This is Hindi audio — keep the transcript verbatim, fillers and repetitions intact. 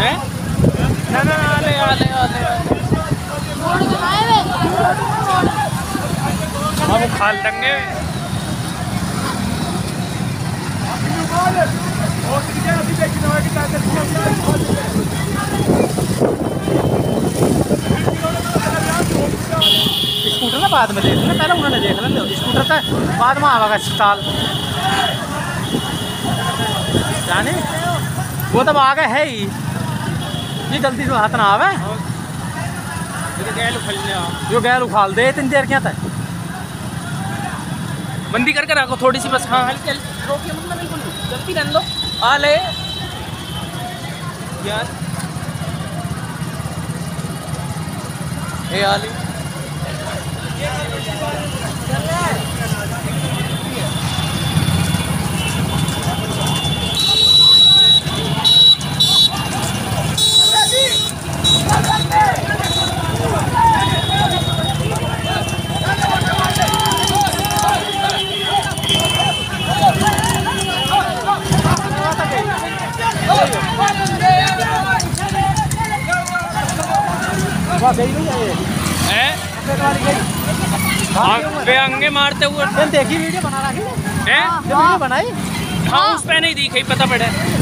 हैं? ना ना आले आले आले हम खाल देंगे। स्कूटर ना बाद में देख लेना, पहले उन्होंने देख लेना स्कूटर का, बाद में आवेगा स्टॉल जाने वो तब आगे है ही ये जल्दी से हाथ ना आवे जो गैल उखाल दे इतनी देर क्या था। बंदी करके रखो थोड़ी सी बस। हाँ हल्की हल्की रोकिए मतलब बिल्कुल जल्दी रन लो। आ ले यार ए आ ले अंगे मारते हुए देखी वीडियो बना रखी है वीडियो बनाई। हाँ उस पे नहीं दिखाई पता पड़ा।